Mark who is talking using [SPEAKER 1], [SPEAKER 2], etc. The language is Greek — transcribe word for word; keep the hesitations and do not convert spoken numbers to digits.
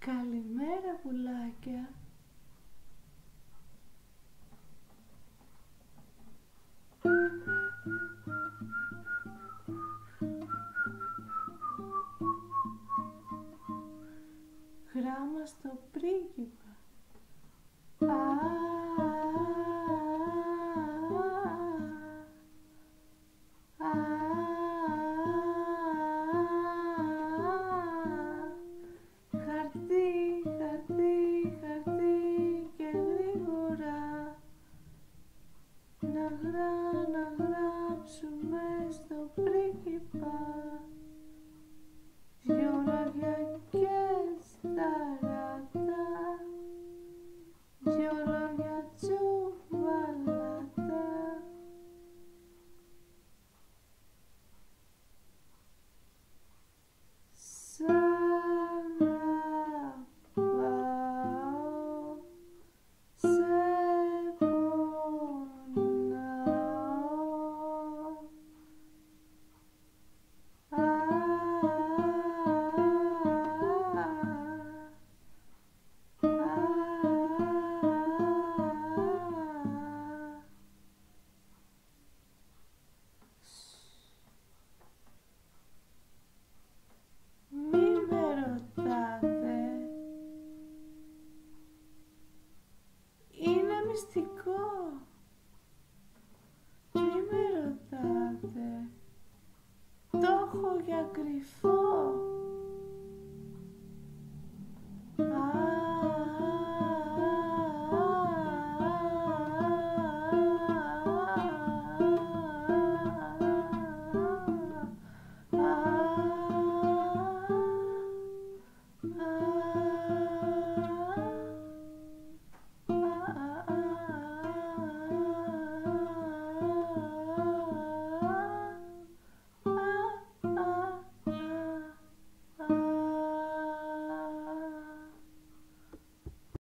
[SPEAKER 1] Καλημέρα πουλάκια. Γράμμα στο πρίγκιπα. Χαρτί, χαρτί, χαρτί και γρήγορα να γρά, να γράψουμε στο πρίγκιπα δυο λόγια και σταρατά, δυο λόγια τσουβαλατά. Σ' αγαπάω, σε πονάω, α, μη με ρωτάτε, είναι μυστικό. Μη με ρωτάτε, το έχω για κρυφό.